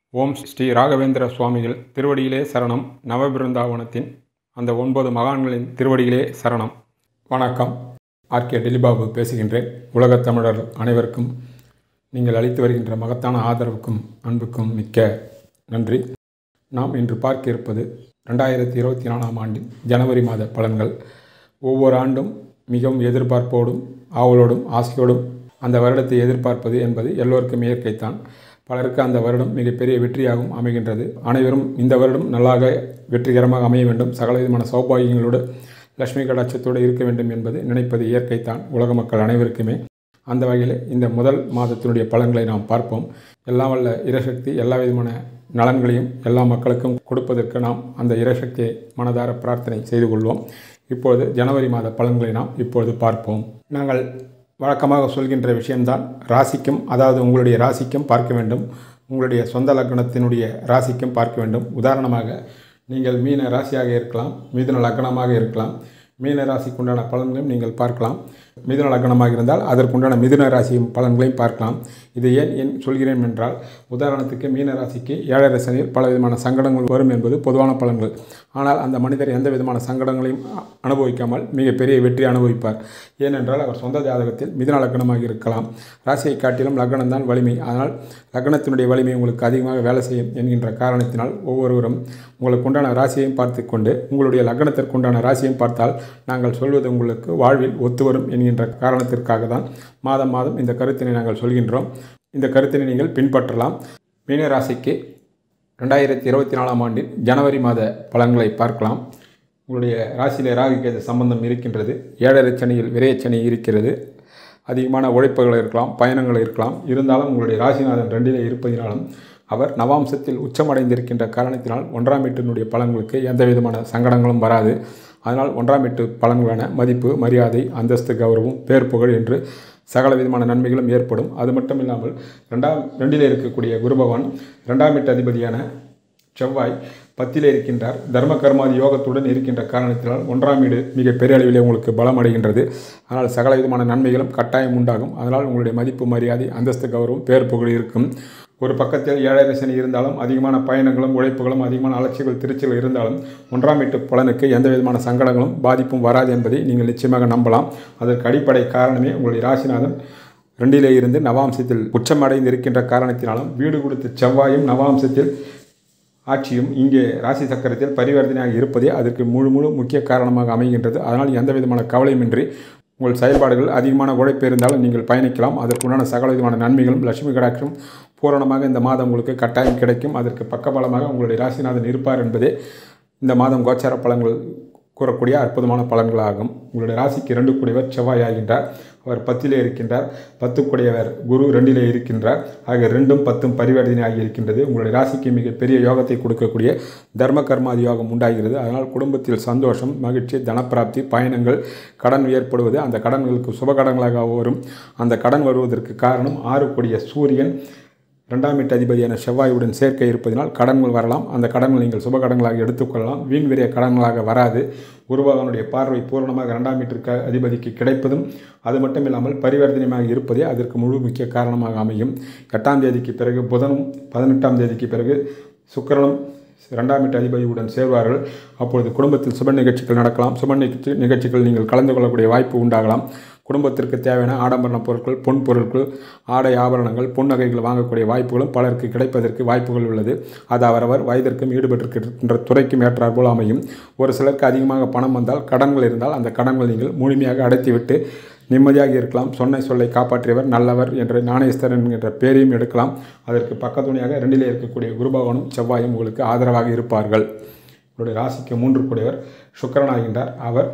ஓம் ஸ்ரீ ராகவேந்திர சுவாமிகள் திருவடியிலே சரணம். நவபிருந்தாவனத்தின் அந்த 9 மகான்களின் திருவடியிலே சரணம். வணக்கம். ஆர்கே டெலிபாபு பேசுகின்றேன். உலகத் தமிழர் அனைவருக்கும் நீங்கள் அளித்து வருகின்ற மகத்தான ஆதரவுக்கும் அன்புக்கும் மிக்க நன்றி. நாம் இன்று பார்க்க இருப்பது 2024ஆம் ஆண்டின் ஜனவரி மாத பலன்கள். ஒவ்வொரு ஆண்டும் மிகவும் எதிர்பார்ப்போடும் ஆவலோடும் ஆசையோடும் அந்த வருடத்தை எதிர்பார்ப்பது என்பது எல்லோருக்கும் இயற்கைத்தான். பலருக்கு அந்த வருடம் மிகப்பெரிய வெற்றியாகவும் அமைகின்றது. அனைவரும் இந்த வருடம் நல்லாக வெற்றிகரமாக அமைய வேண்டும், சகலவிதமான சௌபாகியங்களோடு லட்சுமி கடாட்சத்தோடு இருக்க வேண்டும் என்பது நினைப்பது இயற்கைத்தான் உலக மக்கள் அனைவருக்குமே. அந்த வகையில் இந்த முதல் மாதத்தினுடைய பலன்களை நாம் பார்ப்போம். எல்லாம் வல்ல இறைசக்தி எல்லா விதமான நலன்களையும் எல்லா மக்களுக்கும் கொடுப்பதற்கு நாம் அந்த இறைசக்தியை மனதார பிரார்த்தனை செய்து கொள்வோம். இப்பொழுது ஜனவரி மாத பலன்களை நாம் இப்பொழுது பார்ப்போம். நாங்கள் வழக்கமாக சொல்கின்ற விஷயம்தான், ராசிக்கும், அதாவது உங்களுடைய ராசிக்கும் பார்க்க வேண்டும், உங்களுடைய சொந்த லக்னத்தினுடைய ராசிக்கும் பார்க்க வேண்டும். உதாரணமாக நீங்கள் மீன ராசியாக இருக்கலாம், மிதுன லக்னமாக இருக்கலாம். மீன ராசிக்குண்டான பலன்களையும் நீங்கள் பார்க்கலாம். மிதுன லக்னமாக இருந்தால் அதற்குண்டான மிதுன ராசியும் பலன்களையும் பார்க்கலாம். இது ஏன் சொல்கிறேன் என்றால், உதாரணத்துக்கு மீன ராசிக்கு 7.5 சனியில் பல விதமான சங்கடங்கள் வரும் என்பது பொதுவான பலன்கள். ஆனால் அந்த மனிதர் எந்த விதமான சங்கடங்களையும் அனுபவிக்காமல் மிகப்பெரிய வெற்றி அனுபவிப்பார். ஏனென்றால் அவர் சொந்த ஜாதகத்தில் மிதுன லக்னமாக இருக்கலாம். ராசியை காட்டிலும் லக்னம்தான் வலிமை. அதனால் லக்னத்தினுடைய வலிமை உங்களுக்கு அதிகமாக வேலை செய்யும் என்கின்ற காரணத்தினால் ஒவ்வொருவரும் உங்களுக்கு உண்டான ராசியையும் பார்த்து கொண்டு உங்களுடைய லக்னத்திற்குண்டான ராசியையும் பார்த்தால் நாங்கள் சொல்வது உங்களுக்கு வாழ்வில் ஒத்துவரும் என்கின்ற காரணத்திற்காக தான் மாதம் மாதம் இந்த கருத்தினை நாங்கள் சொல்கின்றோம். இந்த கருத்தினை நீங்கள் பின்பற்றலாம். மீன ராசிக்கு 2024ஆம் ஆண்டின் ஜனவரி மாத பலன்களை பார்க்கலாம். உங்களுடைய ராசியிலே ராகு கேது சம்பந்தம் இருக்கின்றது. 7.5 சனியில் விரயச்சனி இருக்கிறது. அதிகமான உழைப்புகள் இருக்கலாம், பயணங்கள் இருக்கலாம். இருந்தாலும் உங்களுடைய ராசிநாதன் 2லே இருப்பதினாலும் அவர் நவாம்சத்தில் உச்சமடைந்திருக்கின்ற காரணத்தினால் 1ஆம் வீட்டினுடைய பலன்களுக்கு எந்த விதமான சங்கடங்களும் வராது. அதனால் 1ஆம் வீட்டு பலன்களான மதிப்பு, மரியாதை, அந்தஸ்து, கௌரவம், பேர், புகழ் என்று சகல விதமான நன்மைகளும் ஏற்படும். அது மட்டும் இல்லாமல் 2லே இருக்கக்கூடிய குரு பகவான் 2ஆம் வீட்டு அதிபதியான செவ்வாய் 10லே இருக்கின்றார். தர்ம கர்மாதி யோகத்துடன் இருக்கின்ற காரணத்தினால் 1ஆம் வீடு மிக பெரிய அளவிலே உங்களுக்கு பலம் அடைகின்றது. அதனால் சகல விதமான நன்மைகளும் கட்டாயம் உண்டாகும். அதனால் உங்களுடைய மதிப்பு, மரியாதை, அந்தஸ்து, கௌரவம், பேர், புகழ் இருக்கும். ஒரு பக்கத்தில் 7.5 சனி இருந்தாலும் அதிகமான பயணங்களும் உழைப்புகளும் அதிகமான அலட்சியங்கள் திருச்சிகள் இருந்தாலும் 1ஆம் வீட்டு பலனுக்கு எந்த விதமான சங்கடங்களும் பாதிப்பும் வராது என்பதை நீங்கள் நிச்சயமாக நம்பலாம். அதற்கு அடிப்படை காரணமே உங்களுடைய ராசிநாதன் 2லே இருந்து நவாம்சத்தில் உச்சமடைந்து இருக்கின்ற காரணத்தினாலும் வீடு கொடுத்த செவ்வாயும் நவாம்சத்தில் ஆட்சியும் இங்கே ராசி சக்கரத்தில் பரிவர்த்தனையாக இருப்பதே அதற்கு முழு முக்கிய காரணமாக அமைகின்றது. அதனால் எந்த விதமான கவலையுமின்றி உங்கள் செயல்பாடுகள் அதிகமான உழைப்பு இருந்தாலும் நீங்கள் பயணிக்கலாம். அதற்குண்டான சகல விதமான நன்மைகளும் லட்சுமி கடாட்சம் பூரணமாக இந்த மாதம் உங்களுக்கு கட்டாயம் கிடைக்கும். அதற்கு பக்கபலமாக உங்களுடைய ராசிநாதன் இருப்பார் என்பதே இந்த மாதம் கோச்சார பலன்கள் கூறக்கூடிய அற்புதமான பலன்களாகும். உங்களுடைய ராசிக்கு 2 கூடியவர் செவ்வாய் ஆகின்றார். அவர் 10லே இருக்கின்றார். 10 கூடியவர் குரு 2லே இருக்கின்றார். ஆக 2ம் 10ம் பரிவர்த்தனை ஆகி இருக்கின்றது. உங்களுடைய ராசிக்கு மிகப்பெரிய யோகத்தை கொடுக்கக்கூடிய தர்ம கர்மாதி யோகம் உண்டாகிறது. அதனால் குடும்பத்தில் சந்தோஷம், மகிழ்ச்சி, தனப்பிராப்தி, பயணங்கள், கடன் ஏற்படுவது, அந்த கடன்களுக்கு சுபகடன்களாக வரும். அந்த கடன் வருவதற்கு காரணம் 6 கூடிய சூரியன் 2ஆம் வீட்டு அதிபதியான செவ்வாயுடன் சேர்க்கை இருப்பதனால் கடன்கள் வரலாம். அந்த கடன்கள் நீங்கள் சுப கடன்களாக எடுத்துக்கொள்ளலாம். வீண் விரைய கடன்களாக வராது. குரு பகவானுடைய பார்வை பூரணமாக 2ஆம் வீட்டிற்கு அதிபதிக்கு கிடைப்பதும் அது மட்டும் இல்லாமல் பரிவர்த்தனையாக இருப்பதே அதற்கு முழு முக்கிய காரணமாக அமையும். 8ஆம் தேதிக்கு பிறகு புதனும் 18ஆம் தேதிக்கு பிறகு சுக்கிரனும் 2ஆம் வீட்டு அதிபதியுடன் சேர்வார்கள். அப்பொழுது குடும்பத்தில் சுப நிகழ்ச்சிகள் நடக்கலாம். சுப நிகழ்ச்சிகள் நீங்கள் கலந்து கொள்ளக்கூடிய வாய்ப்பு உண்டாகலாம். குடும்பத்திற்கு தேவையான ஆடம்பர பொருட்கள், பொன் பொருட்கள், ஆடை ஆபரணங்கள், பொன் நகைகள் வாங்கக்கூடிய வாய்ப்புகளும் பலருக்கு கிடைப்பதற்கு வாய்ப்புகள் உள்ளது. அது அவரவர் வயதிற்கும் ஈடுபட்டிருக்கின்ற துறைக்கும் ஏற்றார் போல் அமையும். ஒரு சிலருக்கு அதிகமாக பணம் வந்தால், கடன்கள் இருந்தால் அந்த கடன்கள் நீங்கள் முழுமையாக அடைத்துவிட்டு நிம்மதியாக இருக்கலாம். சொன்ன சொல்லை காப்பாற்றியவர் நல்லவர் என்ற ஞானேஸ்வரன் என்ற பேரையும் எடுக்கலாம். அதற்கு பக்கத்துணையாக 2லே இருக்கக்கூடிய குரு பகவானும் செவ்வாயும் உங்களுக்கு ஆதரவாக இருப்பார்கள். உங்களுடைய ராசிக்கு 3 கூடியவர் சுக்கிரன் ஆகின்றார். அவர்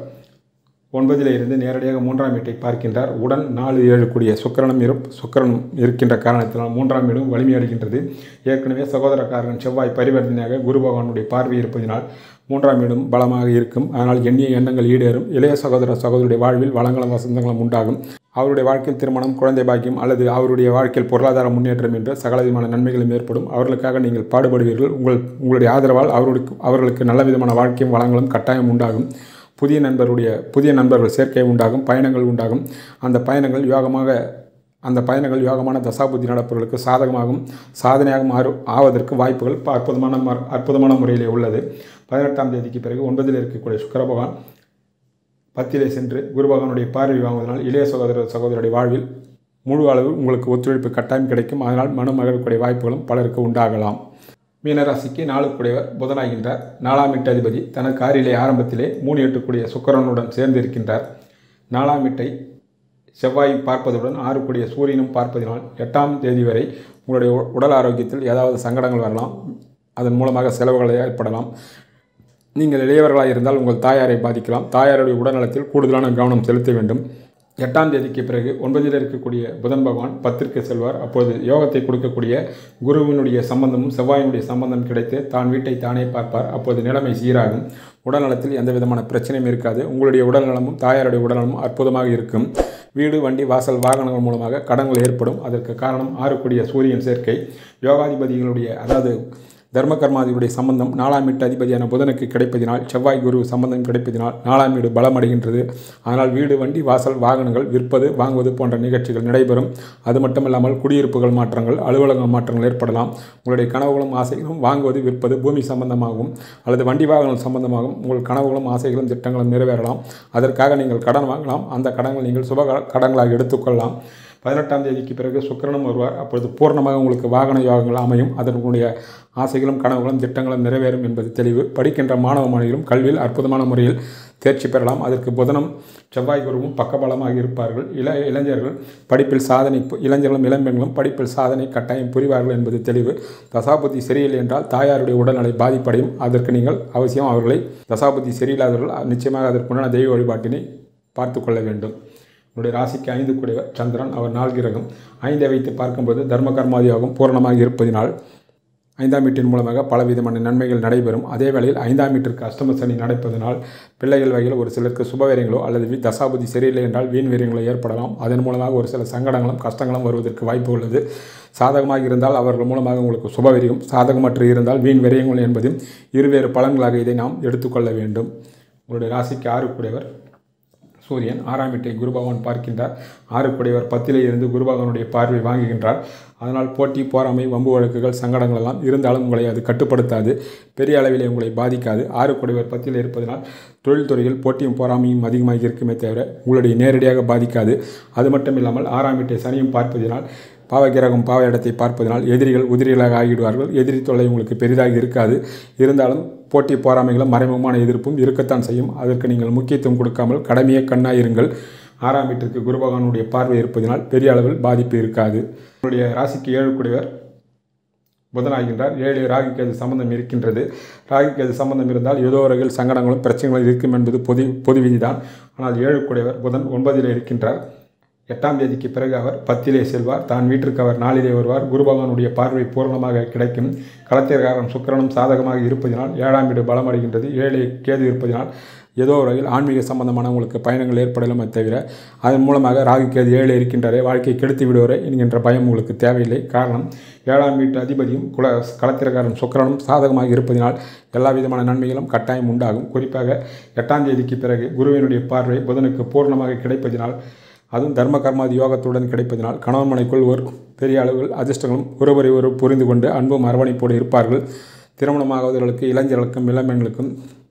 9லே இருந்து நேரடியாக 3ஆம் வீட்டை பார்க்கின்றார். உடன் 4, 7 கூடிய சுக்கிரனும் இருக்கின்ற காரணத்தினால் 3ஆம் வீடும் வலிமையடைகின்றது. ஏற்கனவே சகோதரக்காரன் செவ்வாய் பரிவர்த்தனையாக குரு பகவானுடைய பார்வை இருப்பதனால் 3ஆம் வீடும் பலமாக இருக்கும். அதனால் எண்ணிய எண்ணங்கள் ஈடேறும். இளைய சகோதரருடைய வாழ்வில் வளங்களும் வசந்தங்களும் உண்டாகும். அவருடைய வாழ்க்கையில் திருமணம், குழந்தை பாக்கியம் அல்லது அவருடைய வாழ்க்கையில் பொருளாதார முன்னேற்றம் என்று சகலவிதமான நன்மைகளும் ஏற்படும். அவர்களுக்காக நீங்கள் பாடுபடுவீர்கள். உங்களுடைய ஆதரவால் அவர்களுக்கு நல்ல விதமான வாழ்க்கையும் வளங்களும் கட்டாயம் உண்டாகும். புதிய நண்பர்கள் சேர்க்கை உண்டாகும். பயணங்கள் உண்டாகும். அந்த பயணங்கள் யோகமாக அந்த பயணங்கள் யோகமான தசாபுத்தி நடப்பவர்களுக்கு சாதகமாகவும் சாதனையாகவும் ஆவதற்கு வாய்ப்புகள் அற்புதமான முறையிலே உள்ளது. 18ஆம் தேதிக்கு பிறகு 9ல் இருக்கக்கூடிய சுக்கிர பகவான் 10லே சென்று குரு பகவானுடைய பார்வை வாங்குவதனால் இளைய சகோதரருடைய வாழ்வில் முழு அளவு உங்களுக்கு ஒத்துழைப்பு கட்டாயம் கிடைக்கும். அதனால் மகழ்க்கூடிய வாய்ப்புகளும் பலருக்கு உண்டாகலாம். மீனராசிக்கு 4 புதனாகின்றார். 4ஆம் வீட்டு அதிபதி தனக்கு காரிலே ஆரம்பத்திலே 3 8 சுக்கிரனுடன் சேர்ந்து இருக்கின்றார். 4ஆம் வீட்டை செவ்வாய் பார்ப்பதுடன் 6 சூரியனும் பார்ப்பதினால் 8ஆம் தேதி வரை உங்களுடைய உடல் ஆரோக்கியத்தில் ஏதாவது சங்கடங்கள் வரலாம். அதன் மூலமாக செலவுகள் ஏற்படலாம். நீங்கள் இளையவர்களாக இருந்தால் உங்கள் தாயாரை பாதிக்கலாம். தாயாருடைய உடல்நலத்தில் கூடுதலான கவனம் செலுத்த வேண்டும். 8ஆம் தேதிக்கு பிறகு 9ல் இருக்கக்கூடிய புதன் பகவான் 10ற்கு செல்வார். அப்போது யோகத்தை கொடுக்கக்கூடிய குருவினுடைய சம்பந்தமும் செவ்வாயினுடைய சம்பந்தம் கிடைத்து தான் வீட்டை தானே பார்ப்பார். அப்போது நிலைமை சீராகும். உடல்நலத்தில் எந்த விதமான பிரச்சனையும் இருக்காது. உங்களுடைய உடல்நலமும் தாயாருடைய உடல்நலமும் அற்புதமாக இருக்கும். வீடு, வண்டி, வாசல், வாகனங்கள் மூலமாக கடன்கள் ஏற்படும். அதற்கு காரணம் 6 சூரியன் சேர்க்கை. யோகாதிபதிகளுடைய அதாவது தர்ம கர்மாதிபதியுடைய சம்பந்தம் 4ஆம் வீட்டு அதிபதியான புதனுக்கு கிடைப்பதினால், செவ்வாய் குரு சம்பந்தம் கிடைப்பதினால் 4ஆம் வீடு பலமடைகின்றது. அதனால் வீடு, வண்டி, வாசல், வாகனங்கள் விற்பது வாங்குவது போன்ற நிகழ்ச்சிகள் நடைபெறும். அது மட்டுமில்லாமல் குடியிருப்புகள் மாற்றங்கள், அலுவலக மாற்றங்கள் ஏற்படலாம். உங்களுடைய கனவுகளும் ஆசைகளும் வாங்குவது, விற்பது, பூமி சம்பந்தமாகவும் அல்லது வண்டி வாகனங்கள் சம்பந்தமாகவும் உங்கள் கனவுகளும் ஆசைகளும் திட்டங்களும் நிறைவேறலாம். அதற்காக நீங்கள் கடன் வாங்கலாம். அந்த கடன்கள் நீங்கள் சுப கடன்களாக எடுத்துக்கொள்ளலாம். 18ஆம் தேதிக்கு பிறகு சுக்கிரனும் வருவார். அப்பொழுது பூர்ணமாக உங்களுக்கு வாகன யோகங்கள் அமையும். அதனுடைய ஆசைகளும் கனவுகளும் திட்டங்களும் நிறைவேறும் என்பது தெளிவு. படிக்கின்ற மாணவ மாணவிகளும் கல்வியில் அற்புதமான முறையில் தேர்ச்சி பெறலாம். அதற்கு புதனும் செவ்வாய் குருவும் பக்கபலமாக இருப்பார்கள். இளைஞர்கள் படிப்பில் சாதனை, இளைஞர்களும் இளம்பெண்களும் படிப்பில் சாதனை கட்டாயம் புரிவார்கள் என்பது தெளிவு. தசாபுத்தி சரியில்லை என்றால் தாயாருடைய உடல்நிலை பாதிப்படையும். அதற்கு நீங்கள் அவசியம் அவர்களை தசாபுத்தி சரியில்லாதவர்கள் நிச்சயமாக அதற்குண்டான தெய்வ வழிபாட்டினை பார்த்து கொள்ள வேண்டும். உங்களுடைய ராசிக்கு 5 சந்திரன், அவர் 4 கிரகம். 5ஐ வைத்து பார்க்கும்போது தர்ம கர்மாதியோகம் பூரணமாக இருப்பதினால் 5ஆம் வீட்டின் மூலமாக பலவிதமான நன்மைகள் நடைபெறும். அதே வேளையில் 5ஆம் வீட்டிற்கு அஷ்டம சனி நடப்பதனால் பிள்ளைகள் வகையில் ஒரு சிலருக்கு சுபவீரியங்களோ அல்லது தசாபுதி சரியில்லை என்றால் வீண் வீரியங்களோ ஏற்படலாம். அதன் மூலமாக ஒரு சில சங்கடங்களும் கஷ்டங்களும் வருவதற்கு வாய்ப்பு உள்ளது. சாதகமாக இருந்தால் அவர்கள் மூலமாக உங்களுக்கு சுபவீரியம், சாதகமற்று இருந்தால் வீண் விரயங்கள் என்பதும் இருவேறு பலன்களாக இதை நாம் எடுத்துக்கொள்ள வேண்டும். உங்களுடைய ராசிக்கு 6 சூரியன் 6ஆம் வீட்டை குரு பகவான் பார்க்கின்றார். 6 10லே இருந்து குரு பகவானுடைய பார்வை வாங்குகின்றார். அதனால் போட்டி, போராமை, வம்பு வழக்குகள், சங்கடங்கள் எல்லாம் இருந்தாலும் உங்களை அது கட்டுப்படுத்தாது. பெரிய அளவிலே உங்களை பாதிக்காது. 6 10ல் இருப்பதனால் தொழில்துறையில் போட்டியும் போராமையும் அதிகமாக இருக்குமே தவிர உங்களுடைய நேரடியாக பாதிக்காது. அது மட்டும் இல்லாமல் 6ஆம் வீட்டை சனியும் பார்ப்பதினால், பாவகிரகம் பாவ இடத்தை பார்ப்பதனால் எதிரிகள் உதிரிகளாக ஆகிவிடுவார்கள். எதிரி தொல்லை உங்களுக்கு பெரிதாக இருக்காது. இருந்தாலும் போட்டி போராமைகளும் மறைமுகமான எதிர்ப்பும் இருக்கத்தான் செய்யும். அதற்கு நீங்கள் முக்கியத்துவம் கொடுக்காமல் கடமையே கண்ணாயிருங்கள். 6ஆம் வீட்டிற்கு குரு பகவானுடைய பார்வை இருப்பதனால் பெரிய அளவில் பாதிப்பு இருக்காது. உங்களுடைய ராசிக்கு 7 புதனாகின்றார். 7 ராகு கேது சம்பந்தம் இருக்கின்றது. ராகு கேது சம்பந்தம் இருந்தால் ஏதோ வகையில் சங்கடங்களும் பிரச்சனைகளும் இருக்கும் என்பது பொது விதிதான். ஆனால் 7 புதன் 9ல் இருக்கின்றார். 8ஆம் தேதிக்கு பிறகு அவர் 10லே செல்வார். தான் வீட்டிற்கு அவர் 4லே வருவார். குரு பகவானுடைய பார்வை பூர்ணமாக கிடைக்கும். களத்திரக்காரன் சுக்கிரனும் சாதகமாக இருப்பதினால் 7ஆம் வீடு பலமடைகின்றது. 7 கேது இருப்பதினால் ஏதோ வகையில் ஆன்மீக சம்பந்தமான உங்களுக்கு பயணங்கள் ஏற்படலாமே தவிர அதன் மூலமாக ராகு கேது 7 இருக்கின்றாரே வாழ்க்கை கெடுத்து விடுவரே என்கின்ற பயம் உங்களுக்கு தேவையில்லை. காரணம் 7ஆம் வீட்டு அதிபதியும் களத்திரக்காரன் சுக்கிரனும் சாதகமாக இருப்பதினால் எல்லா விதமான நன்மைகளும் கட்டாயம் உண்டாகும். குறிப்பாக 8ஆம் தேதிக்கு பிறகு குருவினுடைய பார்வை புதனுக்கு பூர்ணமாக கிடைப்பதினால், அதுவும் தர்ம கர்மாதி யோகத்துடன் கிடைப்பதனால் கணவன் மனைக்குள் ஒரு பெரிய அளவில் அதிர்ஷ்டங்களும் ஒருவரை புரிந்து கொண்டு அன்பும் அரவணைப்போடு இருப்பார்கள். திருமணமாகுவதற்கு இளைஞர்களுக்கும் இளம்பெண்களுக்கும்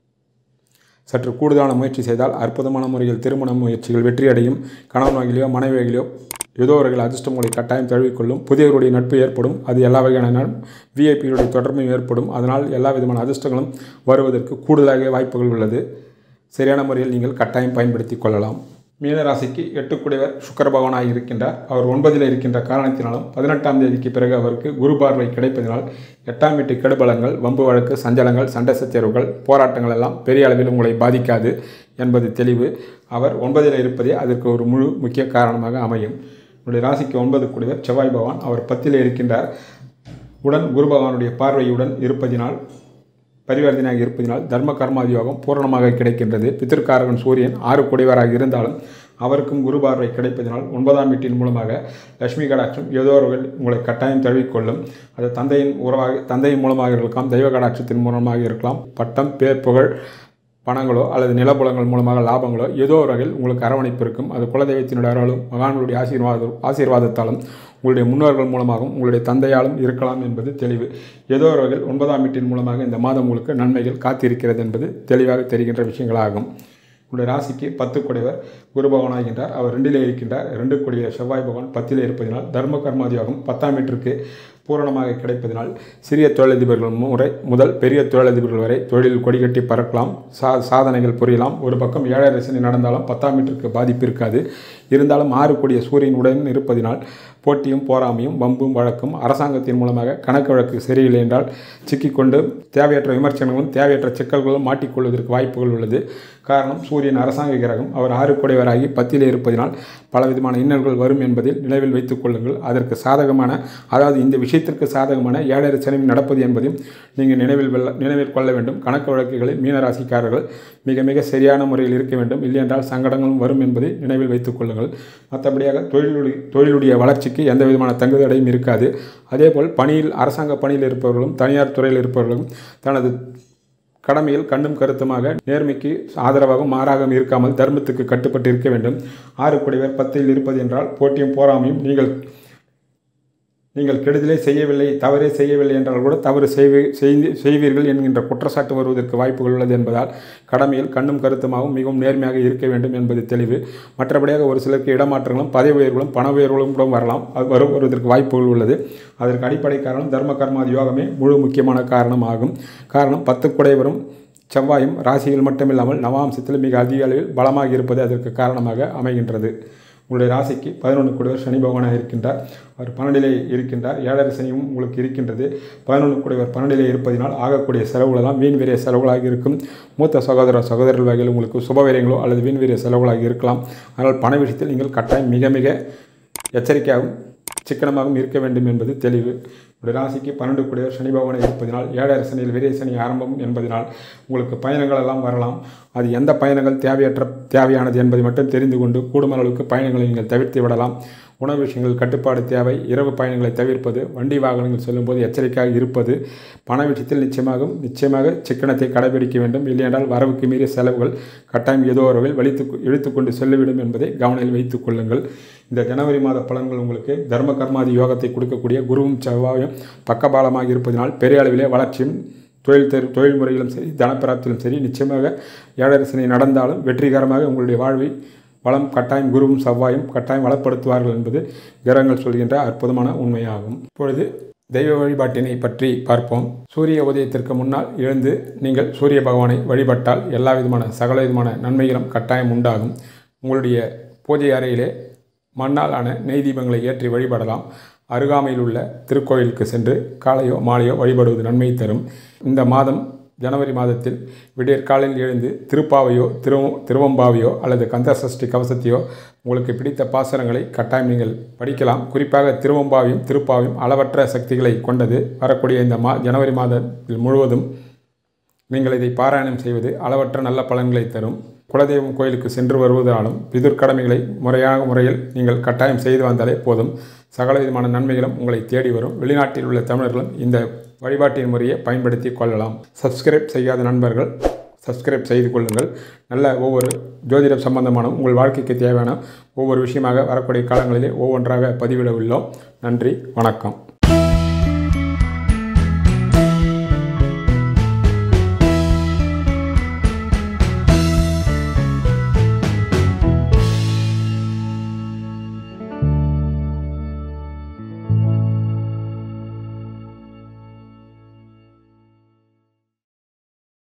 சற்று கூடுதலான முயற்சி செய்தால் அற்புதமான முறையில் திருமண முயற்சிகள் வெற்றியடையும். கணவன் வகையிலோ மனைவி வகையிலோ ஏதோ அவர்கள் அதிர்ஷ்டங்களை கட்டாயம் தழுவிக்கொள்ளும். புதியவருடைய நட்பு ஏற்படும். அது எல்லா வகையான விஐபியுடைய தொடர்பும் ஏற்படும். அதனால் எல்லா விதமான அதிர்ஷ்டங்களும் வருவதற்கு கூடுதலாக வாய்ப்புகள் உள்ளது. சரியான முறையில் நீங்கள் கட்டாயம் பயன்படுத்தி கொள்ளலாம். மீனராசிக்கு 8 சுக்கிர பகவானாக இருக்கின்றார். அவர் 9ல் இருக்கின்ற காரணத்தினாலும் 18ஆம் தேதிக்கு பிறகு அவருக்கு குரு பார்வை கிடைப்பதனால் 8ஆம் வீட்டு கெடுபலங்கள், வம்பு வழக்கு, சஞ்சலங்கள், சண்டை சச்சரவுகள், போராட்டங்கள் எல்லாம் பெரிய அளவில் உங்களை பாதிக்காது என்பது தெளிவு. அவர் 9ல் இருப்பதே அதற்கு ஒரு முக்கிய காரணமாக அமையும். உங்களுடைய ராசிக்கு 9 செவ்வாய் பகவான், அவர் 10ல் இருக்கின்றார். உடன் குரு பகவானுடைய பார்வையுடன் இருப்பதினால், பரிவர்த்தனையாக இருப்பதினால் தர்ம கர்மாதி யோகம் பூரணமாக கிடைக்கின்றது. பித்திருக்காரகன் சூரியன் 6 இருந்தாலும் அவருக்கும் குரு பார்வை கிடைப்பதனால் 9ஆம் வீட்டின் மூலமாக லட்சுமி கடாட்சம் ஏதோ உங்களை கட்டாயம் தழுவிக்கொள்ளும். அது தந்தையின் மூலமாக இருக்கலாம், தெய்வ கடாட்சத்தின் மூலமாக இருக்கலாம். பட்டம், பேர், புகழ், பணங்களோ அல்லது நிலப்புலங்கள் மூலமாக லாபங்களோ ஏதோ ஒரு வகையில் உங்களுக்கு அரவணைப்பு இருக்கும். அது குலதெய்வத்தினுடைய அருளாலும் மகான்களுடைய ஆசீர்வாதத்தாலும் உங்களுடைய முன்னோர்கள் மூலமாகவும் உங்களுடைய தந்தையாலும் இருக்கலாம் என்பது தெளிவு. ஏதோ ஒரு வகையில் 9ஆம் வீட்டின் மூலமாக இந்த மாதம் உங்களுக்கு நன்மைகள் காத்திருக்கிறது என்பது தெளிவாக தெரிகின்ற விஷயங்களாகும். உங்களுடைய ராசிக்கு 10 குடைவர் குரு பகவான் ஆகின்றார். அவர் 2லே இருக்கின்றார். 2 குடைய செவ்வாய் பகவான் 10லே இருப்பதனால் தர்ம கர்மாதியாகும் 10ஆம் வீட்டிற்கு பூரணமாக கிடைப்பதனால் சிறிய தொழிலதிபர்கள் முதல் பெரிய தொழிலதிபர்கள் வரை தொழிலில் கொடிகட்டி பறக்கலாம். சாதனைகள் புரியலாம். ஒரு பக்கம் 7.5 சனி நடந்தாலும் 10ஆம் வீட்டிற்கு பாதிப்பு இருக்காது. இருந்தாலும் 6 கூடிய சூரியன் உடன் இருப்பதினால் போட்டியும் போராமையும் வம்பும் வழக்கும் அரசாங்கத்தின் மூலமாக கணக்கு வழக்கு சரியில்லை என்றால் சிக்கிக்கொண்டு தேவையற்ற விமர்சனங்களும் தேவையற்ற சிக்கல்களும் மாட்டிக்கொள்வதற்கு வாய்ப்புகள் உள்ளது. காரணம் சூரியன் அரசாங்க கிரகம். அவர் 6 குடைவராகி 10லே இருப்பதினால் பலவிதமான இன்னல்கள் வரும் என்பதில் நினைவில் வைத்துக் கொள்ளுங்கள். அதற்கு சாதகமான அதாவது இந்த விஷயத்திற்கு சாதகமான 7.5 சனி நடப்பது என்பதையும் நீங்கள் நினைவில் கொள்ள வேண்டும். கணக்கு வழக்குகளில் மீனராசிக்காரர்கள் மிக மிக சரியான முறையில் இருக்க வேண்டும். இல்லையென்றால் சங்கடங்களும் வரும் என்பதை நினைவில் வைத்துக் கொள்ளுங்கள். மற்றபடியாக தொழிலுடைய வளர்ச்சிக்கு எந்த விதமான தங்குதடையும் இருக்காது. அதேபோல் அரசாங்க பணியில் இருப்பவர்களும் தனியார் துறையில் இருப்பவர்களும் தனது கடமையில் கண்ணும் கருத்துமாக நேர்மைக்கு ஆதரவாகவும் மாறாகவும் இருக்காமல் தர்மத்துக்கு கட்டுப்பட்டு இருக்க வேண்டும். 6 குடைவர் 10ல் இருப்பது என்றால் போட்டியும் போராமையும் நீங்கள் கெடுதலே செய்யவில்லை தவறே செய்யவில்லை என்றால் கூட தவறு செய்வீர்கள் என்கின்ற குற்றச்சாட்டு வருவதற்கு வாய்ப்புகள் உள்ளது என்பதால் கடமையில் கண்ணும் கருத்துமாகவும் மிகவும் நேர்மையாக இருக்க வேண்டும் என்பது தெளிவு. மற்றபடியாக ஒரு சிலருக்கு இடமாற்றங்களும் பதவி உயர்வுகளும் பண உயர்வுகளும் கூட வரலாம். வருவதற்கு வாய்ப்புகள் உள்ளது. அதற்கு அடிப்படை காரணம் தர்ம கர்மாதி யோகமே முழு முக்கியமான காரணம் ஆகும். காரணம் 10 குடைவரும் செவ்வாயும் ராசியில் மட்டுமில்லாமல் நவாம்சத்தில் மிக அதிக அளவில் பலமாக இருப்பது அதற்கு காரணமாக அமைகின்றது. உங்களுடைய ராசிக்கு 11 குடைவர் சனி பகவானாக இருக்கின்றார். அவர் 12லே இருக்கின்றார். 7.5 சனியும் உங்களுக்கு இருக்கின்றது. 11 குடைவர் 12லே இருப்பதினால் ஆகக்கூடிய செலவுகளெல்லாம் வீண் வீரிய செலவுகளாக இருக்கும். மூத்த சகோதரர்கள் வகையில் உங்களுக்கு சுபவீரியங்களோ அல்லது வீண் வீரிய செலவுகளாக இருக்கலாம். அதனால் பண விஷயத்தில் நீங்கள் கட்டாயம் மிக மிக எச்சரிக்கையாகவும் சிக்கனமாகவும் இருக்க வேண்டும் என்பது தெளிவு. உடைய ராசிக்கு 12 குடைவர் சனி பகவான் இருப்பதினால் 7.5 சனியில் விரை சனி ஆரம்பம் என்பதனால் உங்களுக்கு பயணங்கள் எல்லாம் வரலாம். அது எந்த பயணங்கள் தேவையானது என்பதை மட்டும் தெரிந்து கொண்டு கூடுமான அளவுக்கு பயணங்களை நீங்கள் தவிர்த்து விடலாம். உணவு விஷயங்கள் கட்டுப்பாடு தேவை. இரவு பயணங்களை தவிர்ப்பது, வண்டி வாகனங்கள் செல்லும்போது எச்சரிக்கையாக இருப்பது, பண விஷயத்தில் நிச்சயமாக சிக்கனத்தை கடைபிடிக்க வேண்டும். இல்லையென்றால் வரவுக்கு மீறிய செலவுகள் கட்டாயம் ஏதோ ஒரு வகையில் இழுத்துக்கொண்டு செல்லிவிடும் என்பதை கவனத்தில் வைத்துக் கொள்ளுங்கள். இந்த ஜனவரி மாத பலன்கள் உங்களுக்கு தர்ம கர்மாதி யோகத்தை கொடுக்கக்கூடிய குருவும் செவ்வாயும் பக்கபாலமாக இருப்பதனால் பெரிய அளவிலே வளர்ச்சியும் தொழில் முறையிலும் சரி தனப்பிராப்தியிலும் சரி நிச்சயமாக 7.5 சனி நடந்தாலும் வெற்றிகரமாக உங்களுடைய வாழ்வை வளம் கட்டாயம் குருவும் செவ்வாயும் கட்டாயம் வளப்படுத்துவார்கள் என்பது கிரகங்கள் சொல்கின்ற அற்புதமான உண்மையாகும். இப்பொழுது தெய்வ வழிபாட்டினை பற்றி பார்ப்போம். சூரிய உதயத்திற்கு முன்னால் எழுந்து நீங்கள் சூரிய பகவானை வழிபட்டால் எல்லா விதமான சகல விதமான நன்மைகளும் கட்டாயம் உண்டாகும். உங்களுடைய பூஜை அறையிலே மண்ணால் ஆன நெய் தீபங்களை ஏற்றி வழிபடலாம். அருகாமையில் உள்ள திருக்கோயிலுக்கு சென்று காலையோ மாலையோ வழிபடுவது நன்மை தரும். இந்த மாதம் ஜனவரி மாதத்தில் விடியற்காலையில் எழுந்து திருப்பாவையோ திருவம்பாவையோ அல்லது கந்தசஷ்டி கவசத்தையோ உங்களுக்கு பிடித்த பாசனங்களை கட்டாயம் நீங்கள் படிக்கலாம். குறிப்பாக திருவம்பாவையும் திருப்பாவையும் அளவற்ற சக்திகளை கொண்டது. வரக்கூடிய இந்த ஜனவரி மாதத்தில் முழுவதும் நீங்கள் இதை பாராயணம் செய்வது அளவற்ற நல்ல பலன்களை தரும். குலதெய்வம் கோயிலுக்கு சென்று வருவதாலும் பிதுர் கடமைகளை முறையான முறையில் நீங்கள் கட்டாயம் செய்து வந்தாலே போதும். சகல விதமான நன்மைகளும் உங்களை தேடி வரும். வெளிநாட்டில் உள்ள தமிழர்களும் இந்த வழிபாட்டின் முறையை பயன்படுத்தி கொள்ளலாம். சப்ஸ்கிரைப் செய்யாத நண்பர்கள் சப்ஸ்கிரைப் செய்து கொள்ளுங்கள். நல்ல ஒவ்வொரு ஜோதிடம் சம்பந்தமான உங்கள் வாழ்க்கைக்கு தேவையான ஒவ்வொரு விஷயமாக வரக்கூடிய காலங்களிலே ஒவ்வொன்றாக பதிவிட உள்ளோம். நன்றி, வணக்கம்.